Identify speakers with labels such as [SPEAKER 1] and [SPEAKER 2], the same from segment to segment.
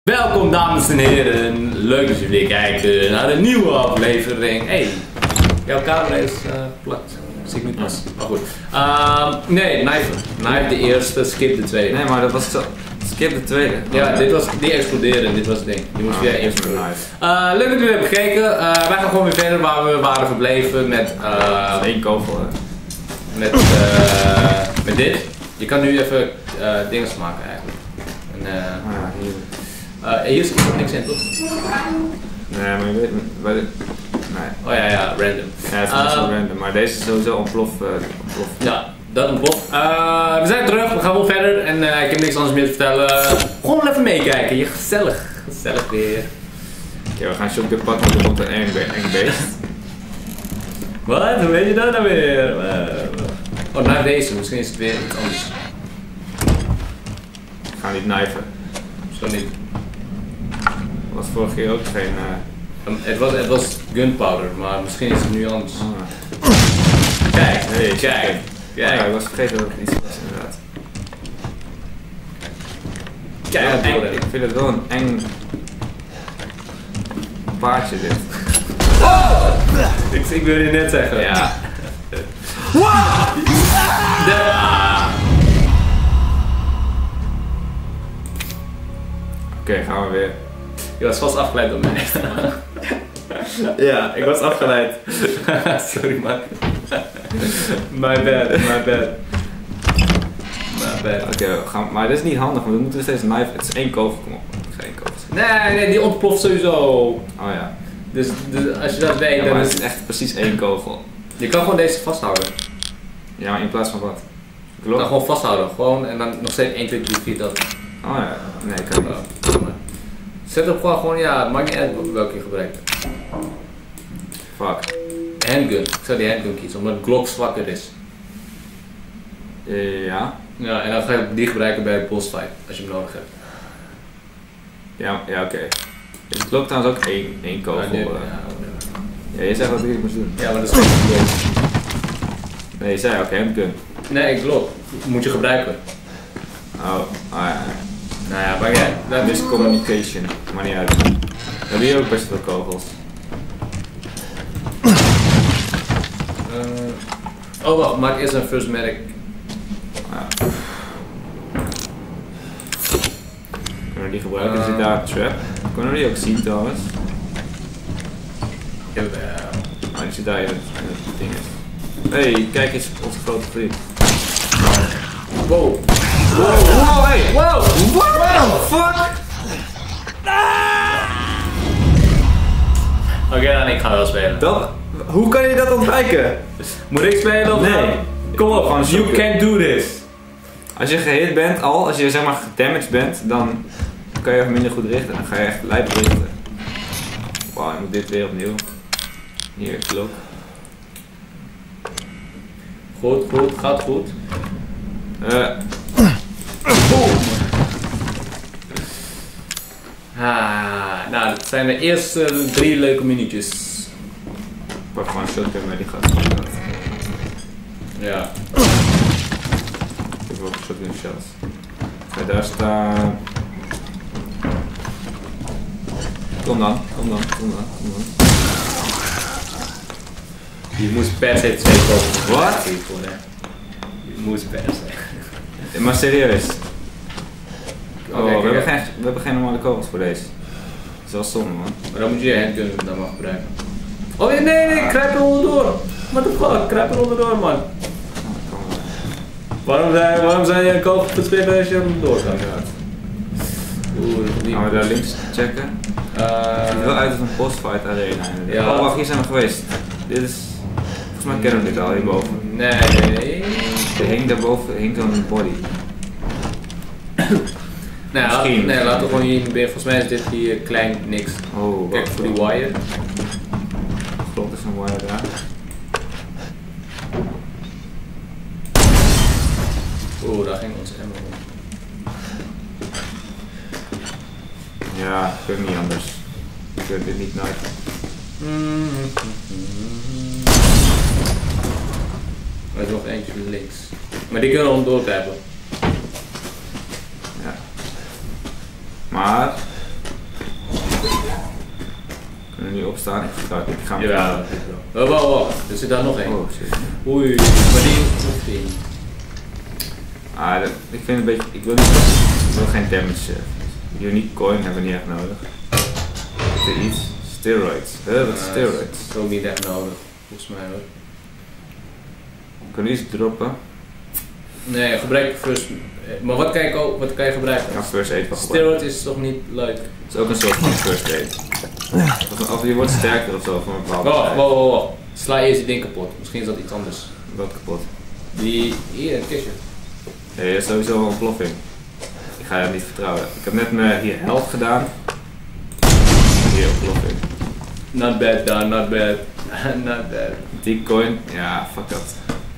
[SPEAKER 1] Welkom dames en heren, leuk dat jullie weer kijken naar een nieuwe aflevering. Hey, jouw camera is plat, zie ik niet pas, maar goed. Nee, Knife de eerste, Skip de tweede.
[SPEAKER 2] Nee, maar dat was zo. Skip de tweede.
[SPEAKER 1] Ja, dit was, die explodeerde, dit was het ding. Die moest weer exploderen. Leuk dat jullie hebben gekeken, wij gaan gewoon weer verder waar we waren gebleven met...
[SPEAKER 2] één kogel.
[SPEAKER 1] Met dit. Je kan nu even dingen maken eigenlijk. En, hier is niks in, toch?
[SPEAKER 2] Nee, maar je weet nee.
[SPEAKER 1] Oh ja, random.
[SPEAKER 2] Ja, het is niet zo random, maar deze is sowieso ontplof.
[SPEAKER 1] Ja, dat ontploft. We zijn terug, we gaan wel verder en ik heb niks anders meer te vertellen. Gewoon even meekijken, je gezellig weer.
[SPEAKER 2] Oké, we gaan shotgun pakken, want er komt een eng beest.
[SPEAKER 1] Wat? Hoe weet je dat nou weer? Oh, naar deze, misschien is het weer iets anders.
[SPEAKER 2] We gaan niet knifen.
[SPEAKER 1] Zo niet.
[SPEAKER 2] Was vorige keer ook geen...
[SPEAKER 1] Het was gunpowder, maar misschien is het nu anders. Kijk, kijk.
[SPEAKER 2] Ja, ik was vergeten dat het iets was inderdaad.
[SPEAKER 1] Kijk,
[SPEAKER 2] ja, ik vind het wel een eng paardje dit.
[SPEAKER 1] Ik wilde je net zeggen.
[SPEAKER 2] Ja. Oké, gaan we weer.
[SPEAKER 1] Je was vast afgeleid door mij. Ja, ik was afgeleid. Sorry man. My bad.
[SPEAKER 2] Oké, maar dit is niet handig, want we moeten steeds knife. Het is één kogel, kom op. Geen kogel.
[SPEAKER 1] Nee, die ontploft sowieso.
[SPEAKER 2] Oh ja.
[SPEAKER 1] Dus als je dat weet,
[SPEAKER 2] Ja,
[SPEAKER 1] dan
[SPEAKER 2] maar
[SPEAKER 1] is
[SPEAKER 2] het is echt precies één kogel.
[SPEAKER 1] je kan gewoon deze vasthouden.
[SPEAKER 2] Ja, maar in plaats van wat?
[SPEAKER 1] Je kan gewoon vasthouden, gewoon en dan nog steeds 1, 2, 3, 4 dat.
[SPEAKER 2] Oh ja, nee, ik kan niet.
[SPEAKER 1] Zet op gewoon, ja, het maakt niet uit welke je gebruikt.
[SPEAKER 2] Fuck.
[SPEAKER 1] Handgun, ik zou die handgun kiezen, omdat Glock zwakker is.
[SPEAKER 2] Ja.
[SPEAKER 1] Ja, en dan ga je die gebruiken bij een boss fight, als je hem nodig hebt.
[SPEAKER 2] Ja, oké. Het klopt trouwens ook één kogel. Ja, je zegt wat ik moest doen.
[SPEAKER 1] Ja, maar dat is geen Glock.
[SPEAKER 2] Nee, je zei ook handgun.
[SPEAKER 1] Nee, Glock. Moet je gebruiken.
[SPEAKER 2] Oh ja.
[SPEAKER 1] Nou ja, maar jij.
[SPEAKER 2] Dat is communication. Maar niet uit. We hebben hier ook best veel kogels.
[SPEAKER 1] Oh wacht, maak eerst een first medic.
[SPEAKER 2] Ja. Kunnen we die gebruiken? Zit daar een trap? Kunnen we die ook zien trouwens? Oh, die zit daar in het ding. Hey, kijk eens onze grote vriend.
[SPEAKER 1] Wow.
[SPEAKER 2] Hey!
[SPEAKER 1] Wow!
[SPEAKER 2] What the fuck?
[SPEAKER 1] Oké, dan ik ga wel spelen.
[SPEAKER 2] Hoe kan je dat ontwijken?
[SPEAKER 1] Moet ik spelen of
[SPEAKER 2] Nee.
[SPEAKER 1] Kom op,
[SPEAKER 2] Gewoon
[SPEAKER 1] you
[SPEAKER 2] zoeken.
[SPEAKER 1] can do this.
[SPEAKER 2] Als je gehit bent als je zeg maar gedamaged bent, dan kan je minder goed richten. Dan ga je echt lijp richten. Wauw, ik moet dit weer opnieuw. Hier, klok.
[SPEAKER 1] Goed, gaat goed. Nou, dat zijn de eerste 3 leuke minuutjes.
[SPEAKER 2] Ik pak gewoon een shotgun met die gast.
[SPEAKER 1] Ja.
[SPEAKER 2] Ik heb ook een shotgun shells. Ga daar staan. Kom dan.
[SPEAKER 1] Je moest per se 2 kogels.
[SPEAKER 2] Wat?
[SPEAKER 1] Je moest per se.
[SPEAKER 2] Maar serieus. Oh,
[SPEAKER 1] Oké,
[SPEAKER 2] we hebben geen normale kogels voor deze. Dat is wel zonde, man.
[SPEAKER 1] Maar dan moet je je handgun dan maar gebruiken. Oh nee, kruip er onderdoor. What the fuck, kruip er onderdoor, man. Waarom zijn je een kogel te spelen als je er onderdoor gaat?
[SPEAKER 2] Gaan we daar links checken? Het ziet wel uit als een bossfight arena.
[SPEAKER 1] Ja.
[SPEAKER 2] Oh, wacht, hier zijn we geweest. Dit is... Volgens mij kennen we dit al, hierboven.
[SPEAKER 1] Nee.
[SPEAKER 2] Er hinkt daarboven, zo'n body.
[SPEAKER 1] Nou, nee, laten we gewoon hier proberen. Volgens mij is dit hier klein niks.
[SPEAKER 2] Oh,
[SPEAKER 1] kijk voor die wire.
[SPEAKER 2] Klopt, er is een wire daar.
[SPEAKER 1] Oeh, daar ging ons ammo om.
[SPEAKER 2] Ja, ik kan niet anders. Ik wil dit niet knipen.
[SPEAKER 1] Er is nog eentje links. Maar die kunnen we onderdoor krijgen.
[SPEAKER 2] Ja. Maar nu opstaan. Ik ga hem
[SPEAKER 1] Ja, wacht. Er zit daar nog één.
[SPEAKER 2] Oh shit.
[SPEAKER 1] Oei, maar die hoeft niet.
[SPEAKER 2] Ik vind het een beetje. Ik wil geen damage. Unique coin hebben we niet echt nodig. Is er iets? Steroids. Wat is steroids?
[SPEAKER 1] Dat is ook niet echt nodig, volgens mij hoor.
[SPEAKER 2] Kunnen we iets droppen?
[SPEAKER 1] Nee, gebruik first. Maar wat kan je gebruiken?
[SPEAKER 2] Ik ga first aid van gebruiken.
[SPEAKER 1] Steroid is toch niet leuk?
[SPEAKER 2] Het is ook een soort van first aid. Of je wordt sterker of zo van een bepaalde.
[SPEAKER 1] Wacht. Sla eerst die ding kapot. Misschien is dat iets anders.
[SPEAKER 2] Wat kapot?
[SPEAKER 1] Hier, het kistje.
[SPEAKER 2] Ja, je hebt sowieso een ontploffing. Ik ga je niet vertrouwen. Ik heb net mijn hier health gedaan. Hier ontploffing.
[SPEAKER 1] Not bad, Don, not bad. Not bad.
[SPEAKER 2] Die coin, ja, fuck dat.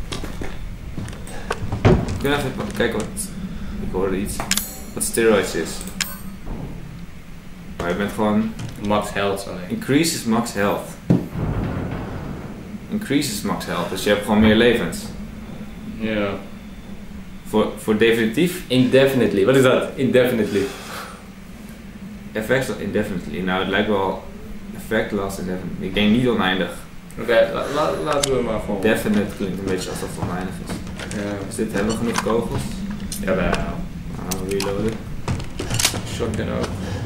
[SPEAKER 2] Ik wil even kijken wat. Ik hoorde iets. Wat steroids is. Maar je bent gewoon.
[SPEAKER 1] Max health alleen.
[SPEAKER 2] Increases max health. Increases max health, dus je hebt gewoon meer levens.
[SPEAKER 1] Ja.
[SPEAKER 2] Voor definitief?
[SPEAKER 1] Indefinitely. Wat is dat? Indefinitely.
[SPEAKER 2] Effects indefinitely. Nou, het lijkt wel. Effect last indefinitely. Ik denk niet oneindig.
[SPEAKER 1] Oké, laten we maar gewoon.
[SPEAKER 2] Definite klinkt een beetje alsof het oneindig is.
[SPEAKER 1] Ja.
[SPEAKER 2] Dus dit hebben we genoeg kogels.
[SPEAKER 1] Jawel.
[SPEAKER 2] Nou, reloaden.
[SPEAKER 1] Shotgun ook.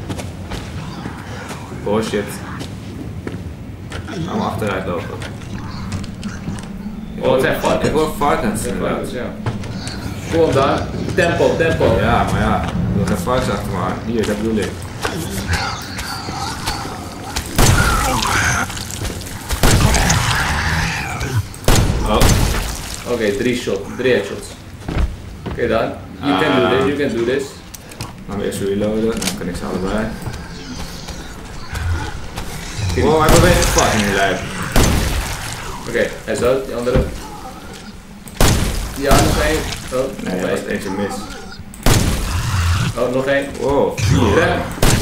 [SPEAKER 2] Oh shit. Gaan we achteruit lopen.
[SPEAKER 1] Oh, het zijn varkens.
[SPEAKER 2] Ik hoor varkens inderdaad.
[SPEAKER 1] Ja. Kom daar. Tempo.
[SPEAKER 2] Ja, maar ja. Er zijn varkens achter me aan. Hier, dat bedoel ik. Oh.
[SPEAKER 1] Oké, 3 headshots. Oké dan. You can do this.
[SPEAKER 2] Dan weer eens reloaden, dan kan ik ze allebei. Wow, hij beweegt fucking in lijf.
[SPEAKER 1] Oké, hij is dood, die andere. Ja, nog één. Oh,
[SPEAKER 2] Nee, dat was eentje mis.
[SPEAKER 1] Oh, nog één.
[SPEAKER 2] Wow.
[SPEAKER 1] Ja.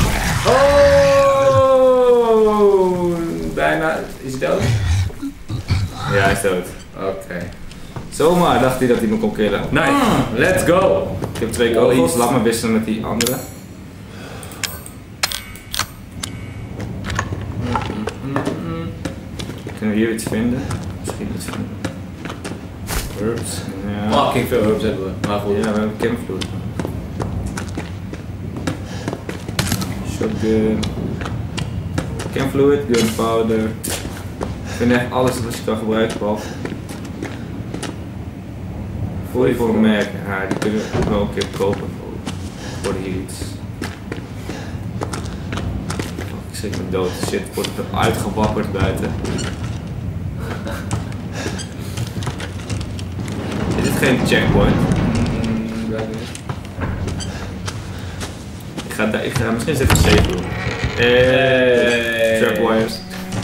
[SPEAKER 1] Oh, bijna. Is hij dood?
[SPEAKER 2] Ja, hij is dood.
[SPEAKER 1] Oké.
[SPEAKER 2] Zomaar dacht hij dat hij me kon killen.
[SPEAKER 1] Nice, let's go!
[SPEAKER 2] Ik heb 2 kogels, laat me wisselen met die andere. Kunnen we hier iets vinden? Misschien iets vinden. Herbs. Ja.
[SPEAKER 1] Fucking veel herbs hebben we, maar goed.
[SPEAKER 2] Ja, we hebben chemfluid. Shotgun. Chemfluid, gunpowder. Ik vind echt alles wat je kan gebruiken, behalve. Voor een merk, ja, die kunnen we wel een keer kopen. Voor hier iets. Ik zit me dood, shit, wordt er uitgewapperd buiten. Is dit geen checkpoint? Ik ga misschien zitten een safe room. Trapwires.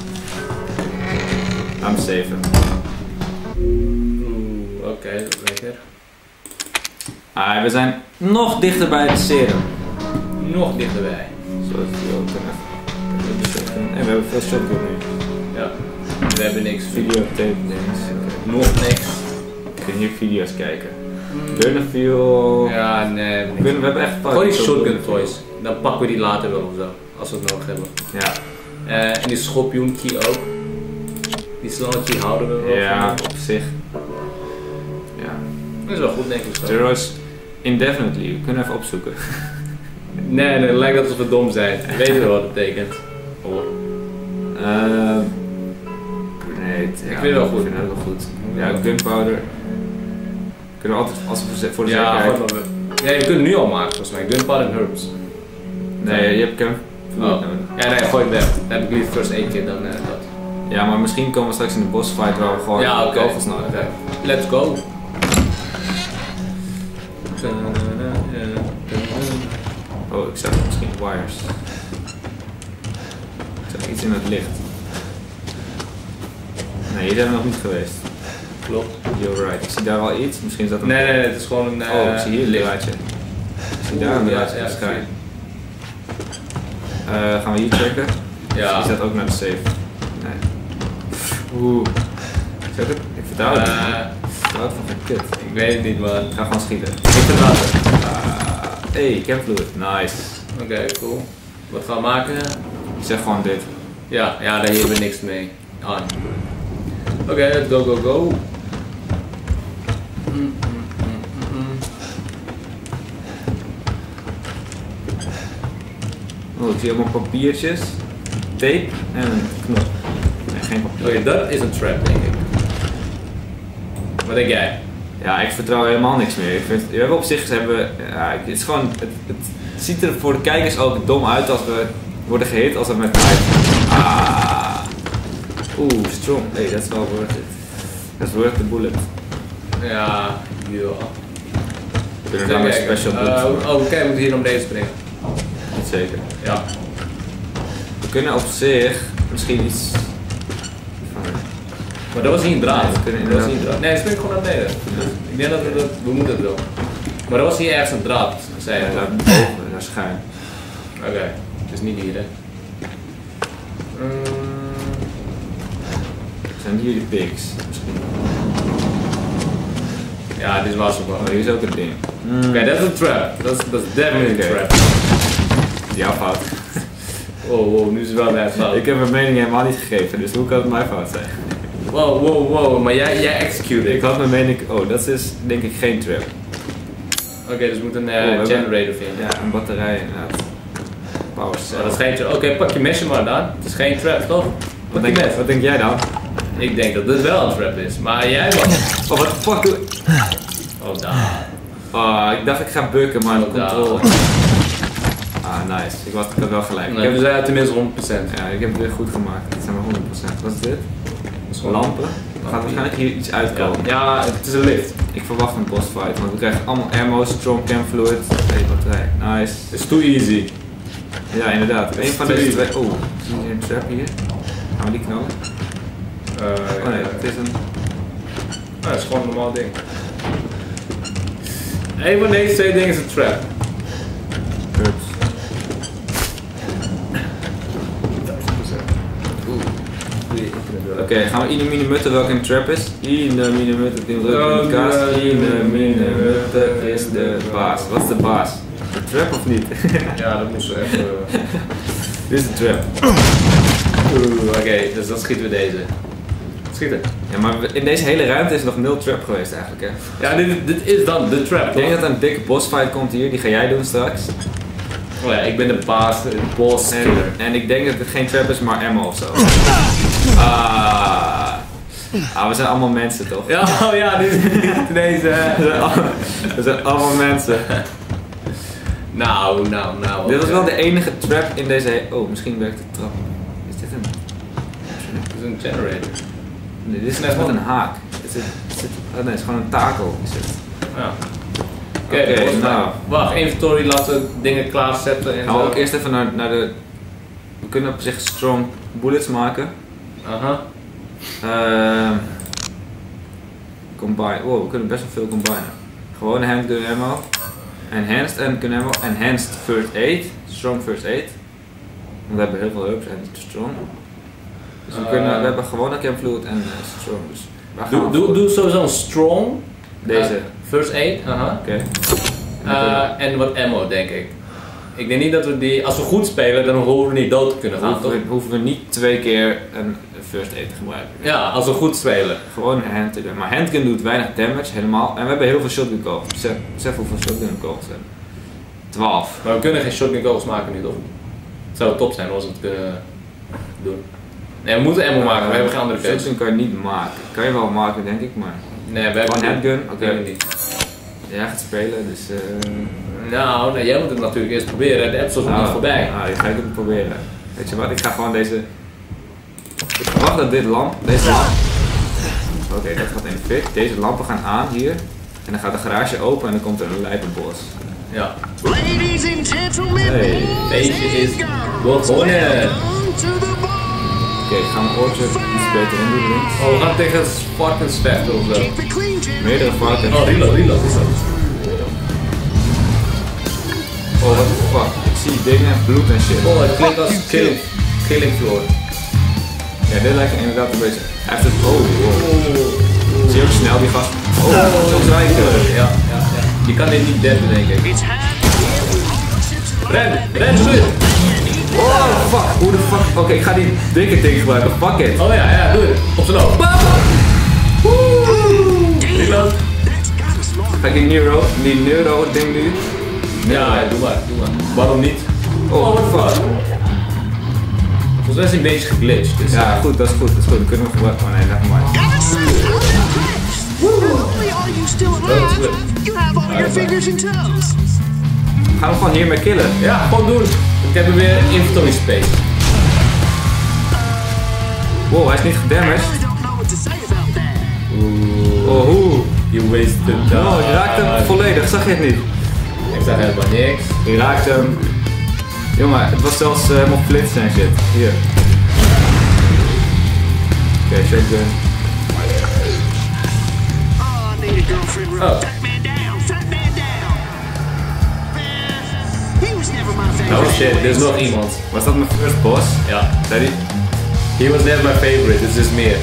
[SPEAKER 2] I'm safe.
[SPEAKER 1] Oké, lekker.
[SPEAKER 2] We zijn nog dichter bij het serum.
[SPEAKER 1] Nog dichterbij.
[SPEAKER 2] Zodat we ook kunnen. En we hebben veel shotgun nu.
[SPEAKER 1] Ja. We hebben niks.
[SPEAKER 2] Videotape, niks.
[SPEAKER 1] Nog niks.
[SPEAKER 2] Ik kan hier video's kijken. Fuel.
[SPEAKER 1] Ja, nee.
[SPEAKER 2] We hebben echt
[SPEAKER 1] Gewoon die shotgun toys. Dan pakken we die later wel of zo. Als we het nodig hebben.
[SPEAKER 2] Ja.
[SPEAKER 1] En die schorpioen key ook. Die slangen key houden we wel.
[SPEAKER 2] Ja, op zich. Ja.
[SPEAKER 1] Dat is wel goed denk ik zo.
[SPEAKER 2] Zero's indefinitely. We kunnen even opzoeken.
[SPEAKER 1] Nee, het lijkt alsof we dom zijn. We weten wel wat het betekent. Hoor.
[SPEAKER 2] Grenade.
[SPEAKER 1] Ik vind het wel goed.
[SPEAKER 2] Ik vind het wel goed. Ja, gunpowder. Kunnen we altijd, als we voor de zekerheid...
[SPEAKER 1] Ja, we kunnen nu al maken volgens mij. Gunpowder en herbs.
[SPEAKER 2] Nee, je hebt chem.
[SPEAKER 1] Oh. Ja, nee, gooi het weg. Dan heb ik liever first aid kit dan dat.
[SPEAKER 2] Ja, maar misschien komen we straks in de boss fight waar we gewoon kogels nodig hebben.
[SPEAKER 1] Let's go.
[SPEAKER 2] Oh, ik zag misschien wires. Ik zag iets in het licht. Nee, hier zijn we nog niet geweest.
[SPEAKER 1] Klopt.
[SPEAKER 2] You're right. Ik zie daar wel iets. Misschien is dat een...
[SPEAKER 1] Nee, het is gewoon een...
[SPEAKER 2] oh, ik zie hier een draadje. Ik zie daar een draadje.
[SPEAKER 1] Ja,
[SPEAKER 2] gaan we hier checken?
[SPEAKER 1] Ja.
[SPEAKER 2] Is dat ook naar de safe? Nee. Oeh. Zeg het? Ik vertrouw het niet. Ik vertrouw het van geen kut.
[SPEAKER 1] Ik weet het niet, man.
[SPEAKER 2] Ik ga gewoon schieten.
[SPEAKER 1] Ik vertrouw het.
[SPEAKER 2] Hey, chemfluid. Nice.
[SPEAKER 1] Oké, cool. Wat gaan we maken?
[SPEAKER 2] Ik zeg gewoon dit.
[SPEAKER 1] Ja, daar hebben we niks mee aan. Oké, let's go, go, go.
[SPEAKER 2] Oh, ik zie allemaal papiertjes, tape en een knop. Nee, geen papier.
[SPEAKER 1] Oké, dat is een trap, denk ik. Wat denk jij?
[SPEAKER 2] Ja, ik vertrouw helemaal niks meer. Ik vind, we hebben op zich, het is gewoon, het ziet er voor de kijkers ook dom uit als we worden gehit als we met knife. Strong. Hey, dat is wel worth it. Dat is worth the bullet.
[SPEAKER 1] Ja.
[SPEAKER 2] We kunnen dan een special bullet voor.
[SPEAKER 1] Oké, we moeten hier naar beneden springen.
[SPEAKER 2] Niet zeker.
[SPEAKER 1] Ja.
[SPEAKER 2] We kunnen op zich misschien iets...
[SPEAKER 1] Maar dat was niet een draad.
[SPEAKER 2] Nee, we kunnen
[SPEAKER 1] dat was
[SPEAKER 2] inderdaad-
[SPEAKER 1] niet een draad. Nee, spring gewoon naar beneden. Ik denk dat we moeten het wel. Maar dat was hier ergens een draad, zei je.
[SPEAKER 2] Ja, daar boven, daar schuin.
[SPEAKER 1] Oké, het is niet hier, hè.
[SPEAKER 2] Zijn hier de pigs misschien?
[SPEAKER 1] Ja, dit was hem wel.
[SPEAKER 2] Oh, hier is ook een ding.
[SPEAKER 1] Oké, dat is een trap. Dat is definitely een
[SPEAKER 2] Oké.
[SPEAKER 1] trap.
[SPEAKER 2] Jouw fout.
[SPEAKER 1] Wow, nu is het wel mijn fout.
[SPEAKER 2] Ik heb mijn mening helemaal niet gegeven, dus hoe kan het mijn fout zijn?
[SPEAKER 1] Wow, maar jij execute
[SPEAKER 2] Ik had mijn mening... Oh, dat is denk ik geen trap.
[SPEAKER 1] Oké, dus we moeten
[SPEAKER 2] we
[SPEAKER 1] een
[SPEAKER 2] hebben-
[SPEAKER 1] generator vinden.
[SPEAKER 2] Ja, een batterij inderdaad. Power cell.
[SPEAKER 1] Dat is geen trap. Oké, pak je mesje maar dan. Het is geen trap, toch? Pak je mes.
[SPEAKER 2] Wat denk jij dan?
[SPEAKER 1] Ik denk dat dit wel een trap is, maar jij was...
[SPEAKER 2] Oh, wat de fuck doe ik?
[SPEAKER 1] Oh, daar.
[SPEAKER 2] Oh, ik dacht ik ga bukken, maar de
[SPEAKER 1] Oh, daar.
[SPEAKER 2] controle. Nice. Ik had wel gelijk.
[SPEAKER 1] Nee, we zijn tenminste 100%.
[SPEAKER 2] Ja, ik heb het weer goed gemaakt. Het zijn maar 100%. Wat is dit?
[SPEAKER 1] Dat is gewoon
[SPEAKER 2] Lampen. Er gaat waarschijnlijk hier iets uitkomen.
[SPEAKER 1] Ja, het is een lift.
[SPEAKER 2] Ik verwacht een boss fight, want we krijgen allemaal ammo, strong cam fluid. Hey, batterij. Nice.
[SPEAKER 1] Het is too easy.
[SPEAKER 2] Ja, inderdaad. Een van deze twee. Oh, zie je een trap hier? Gaan we die knallen? Oh nee, het is een.
[SPEAKER 1] dat is gewoon een normaal ding. Een van deze twee dingen is een trap.
[SPEAKER 2] Ups. Oké, gaan we Ine Mine Mutte welke een trap is? Ine Mine Mutte, die druk in de kast. Ine Mine Mutte is de baas. Wat is de baas? De trap of niet?
[SPEAKER 1] Ja, dat moesten we even...
[SPEAKER 2] Dit is de trap.
[SPEAKER 1] Oké, dus dan schieten we deze. Schieten.
[SPEAKER 2] Ja, maar in deze hele ruimte is nog 0 trap geweest eigenlijk, hè?
[SPEAKER 1] Ja, dit is dan de trap.
[SPEAKER 2] Ik denk dat er een dikke boss fight komt hier, die ga jij doen straks.
[SPEAKER 1] Oh ja, ik ben de baas, de boss killer.
[SPEAKER 2] En ik denk dat het geen trap is, maar ammo of zo. We zijn allemaal mensen toch?
[SPEAKER 1] Ja, oh ja, dit is deze.
[SPEAKER 2] We zijn allemaal mensen.
[SPEAKER 1] Nou.
[SPEAKER 2] Dit was wel de enige trap in deze Oh, misschien werkt de trap. Is dit een...
[SPEAKER 1] Dit is een generator.
[SPEAKER 2] Nee, dit is net met een haak. Oh nee, het is gewoon een takel. Is het.
[SPEAKER 1] Ja.
[SPEAKER 2] Oké, nou.
[SPEAKER 1] Wacht, inventory, laten we dingen klaarzetten en
[SPEAKER 2] Gaan we
[SPEAKER 1] zo.
[SPEAKER 2] ook eerst even naar de... We kunnen op zich strong bullets maken.
[SPEAKER 1] Aha.
[SPEAKER 2] Combine. Wow, we kunnen best wel veel combinen. Gewone handgun ammo. Enhanced handgun ammo. Enhanced first aid. Strong first aid. Want we hebben heel veel herbs en strong. Dus we hebben gewone cam fluid en strong. Dus waar gaan we voor?
[SPEAKER 1] Doe sowieso een strong.
[SPEAKER 2] Deze.
[SPEAKER 1] First aid, aha.
[SPEAKER 2] Oké.
[SPEAKER 1] En wat ammo, denk ik. Ik denk niet dat we die, als we goed spelen, dan hoeven we niet dood te kunnen gaan, toch?
[SPEAKER 2] Hoeven we niet 2 keer een first aid te gebruiken.
[SPEAKER 1] Ja, als we goed spelen.
[SPEAKER 2] Gewoon een handgun. Maar handgun doet weinig damage, helemaal. En we hebben heel veel shotgun kogels. Besef hoeveel shotgun kogels we hebben. 12.
[SPEAKER 1] Maar we kunnen geen shotgun kogels maken nu, toch? Het zou top zijn als we het kunnen doen. Nee, we moeten ammo maken, we hebben geen andere keuze.
[SPEAKER 2] Shotgun kan je niet maken. Kan je wel maken, denk ik, maar...
[SPEAKER 1] Nee, we hebben
[SPEAKER 2] One handgun? Oké.
[SPEAKER 1] niet.
[SPEAKER 2] Jij gaat spelen, dus...
[SPEAKER 1] Nou, nee, jij moet het natuurlijk eerst proberen. De episode is nog niet voorbij.
[SPEAKER 2] Nou, ik ga het proberen. Weet je wat, ik ga gewoon deze... Ik verwacht dat deze lamp... Oké, dat gaat in de fik. Deze lampen gaan aan hier. En dan gaat de garage open en dan komt er een lijpenbos.
[SPEAKER 1] Ja.
[SPEAKER 3] Ladies and gentlemen,
[SPEAKER 2] Hey,
[SPEAKER 1] deze is begonnen.
[SPEAKER 2] Oké, gaan we Orchard iets beter in doen links.
[SPEAKER 1] Oh, we gaan tegen Spartans vechten of zo.
[SPEAKER 3] keep it clean, Jim.
[SPEAKER 2] Meerdere varkens.
[SPEAKER 1] Oh, reload, is dat.
[SPEAKER 2] Oh, what the fuck. Ik zie dingen, bloed en shit.
[SPEAKER 1] Oh, het klinkt als killing floor.
[SPEAKER 2] Ja, dit lijkt inderdaad een beetje... Hij heeft het... Oh, wow. Zie je ook snel die gast... Oh, zo rijken.
[SPEAKER 1] Ja. Je kan dit niet deppen, denk ik.
[SPEAKER 3] It's hard.
[SPEAKER 1] Ren, shoot!
[SPEAKER 2] Oh, fuck? Hoe de fuck? Oké, ik ga die dikke ding gebruiken. Fuck it.
[SPEAKER 1] Oh ja, doe het. Op zijn hoofd. Bam! Reload.
[SPEAKER 2] Ga ik die neuro ding nu?
[SPEAKER 1] Ja, doe maar. Waarom niet?
[SPEAKER 2] Oh, what the fuck?
[SPEAKER 1] Volgens mij is hij een beetje geglitcht. Dus
[SPEAKER 2] Ja, goed, dat is goed. Dan kunnen we gebruiken. Oh nee, leg maar.
[SPEAKER 3] Not only are you still alive, you have all your fingers and toes.
[SPEAKER 2] Gaan we gewoon hiermee killen?
[SPEAKER 1] Ja, gewoon doen. Ik heb er weer inventory space.
[SPEAKER 2] Wow, hij is niet
[SPEAKER 3] I
[SPEAKER 2] gedamaged.
[SPEAKER 3] really don't know what to say about that.
[SPEAKER 2] Oh, hoe?
[SPEAKER 1] You wasted time.
[SPEAKER 2] Oh, je raakt hem volledig. Zag je het niet?
[SPEAKER 1] Ik zag helemaal niks.
[SPEAKER 2] Je raakt hem. Jongen, het was zelfs helemaal flitsen en shit. Hier. Oké, shotgun.
[SPEAKER 3] Oh, I need a girlfriend.
[SPEAKER 1] Oh.
[SPEAKER 3] Fat man down, fat man down. Man, he was never my favorite.
[SPEAKER 1] Oh shit, er is nog iemand.
[SPEAKER 2] Was dat mijn first boss?
[SPEAKER 1] Ja.
[SPEAKER 2] Zei die?
[SPEAKER 1] He was never my favorite, het is meer.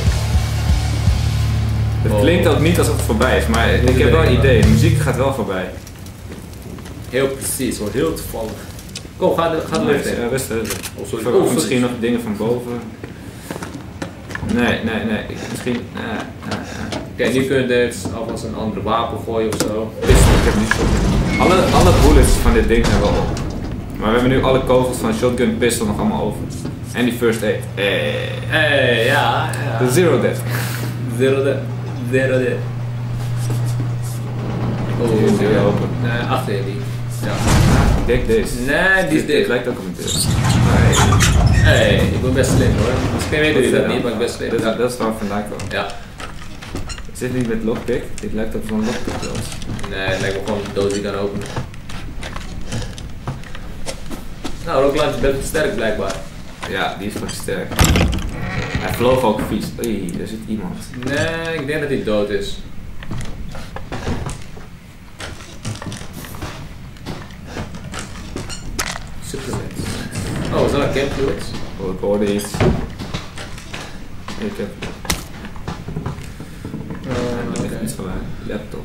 [SPEAKER 2] Het
[SPEAKER 1] Oh.
[SPEAKER 2] klinkt ook niet alsof het voorbij is, maar ik heb wel een idee. De muziek gaat wel voorbij.
[SPEAKER 1] Heel precies, hoor. Heel toevallig. Kom, ga de lucht in.
[SPEAKER 2] Rustig.
[SPEAKER 1] Oh, sorry.
[SPEAKER 2] Of misschien nog dingen van boven. Nee. Misschien.
[SPEAKER 1] Kijk, nu kun je dit alvast een andere wapen gooien of zo.
[SPEAKER 2] Ik heb niet shotgun. Alle bullets van dit ding zijn wel op. Maar we hebben nu alle kogels van shotgun pistol nog allemaal over. En die first aid.
[SPEAKER 1] Ja.
[SPEAKER 2] De zero death.
[SPEAKER 1] Zero dead.
[SPEAKER 2] Die is weer open.
[SPEAKER 1] Nee, achter je die. Ja.
[SPEAKER 2] Kijk deze.
[SPEAKER 1] Nee, die is
[SPEAKER 2] Dit
[SPEAKER 1] dicht.
[SPEAKER 2] lijkt ook op een deur.
[SPEAKER 1] Hey, ik ben best slim hoor. Misschien weten jullie dat niet, maar ik ben best slim.
[SPEAKER 2] Dat is waar ik vandaan kwam.
[SPEAKER 1] Ja.
[SPEAKER 2] Zit niet met lockpick? Dit lijkt op zo'n lockpick zelfs.
[SPEAKER 1] Nee, het lijkt me gewoon een doos die kan openen. Nou, Rocklands, je bent te sterk blijkbaar.
[SPEAKER 2] Ja, die is gewoon sterk. Hij vloog ook vies. Oei, er zit iemand.
[SPEAKER 1] Nee, ik denk dat hij dood is. Supernet. Oh, is dat een camp fluids?
[SPEAKER 2] Oh, ik hoorde iets. Ik heb iets gedaan. Laptop.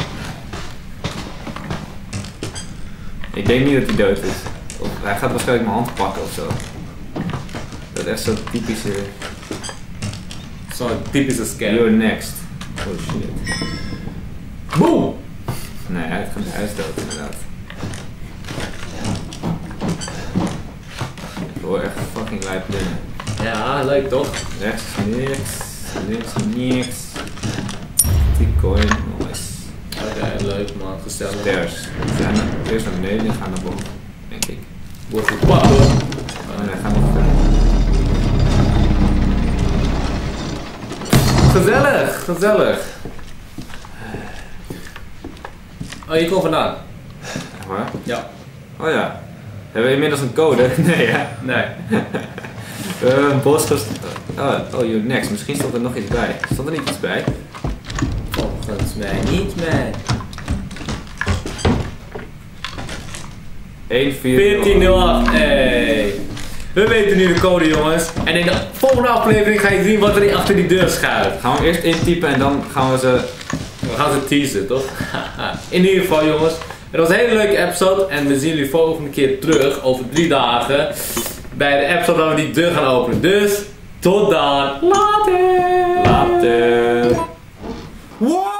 [SPEAKER 2] Ik denk niet dat hij dood is. Of hij gaat waarschijnlijk mijn hand pakken of zo. Dat is echt zo'n typische.
[SPEAKER 1] Zo'n typische scam.
[SPEAKER 2] You're next. Oh shit.
[SPEAKER 1] Boom!
[SPEAKER 2] Nee, hij is dood inderdaad. Ik hoor echt fucking lijp dingen.
[SPEAKER 1] Ja, leuk toch?
[SPEAKER 2] Rechts is niks. Links is niks. Die coin, nice.
[SPEAKER 1] Oké, leuk man, gezellig.
[SPEAKER 2] Stairs. We gaan eerst naar beneden en gaan naar boven, denk ik.
[SPEAKER 1] Wordt gepakt hoor.
[SPEAKER 2] Oh nee, gaan we nog verder.
[SPEAKER 1] Gezellig. Oh, hier komt vandaan.
[SPEAKER 2] Echt waar?
[SPEAKER 1] Ja.
[SPEAKER 2] Oh ja. Hebben we inmiddels een code? Nee hè?
[SPEAKER 1] Nee.
[SPEAKER 2] Een boss oh, you're next. Misschien stond er nog iets bij. Stond er niet iets bij?
[SPEAKER 1] Volgens mij niet, man. 1408, hey. We weten nu de code, jongens. En in de volgende aflevering ga je zien wat er achter die deur schuilt.
[SPEAKER 2] Gaan we eerst intypen en dan gaan we ze...
[SPEAKER 1] We gaan ze teasen, toch? In ieder geval, jongens. Het was een hele leuke episode. En we zien jullie volgende keer terug, over 3 dagen. Bij de episode dat we die deur gaan openen. Dus, tot dan. Later.
[SPEAKER 2] Later.
[SPEAKER 1] Wow.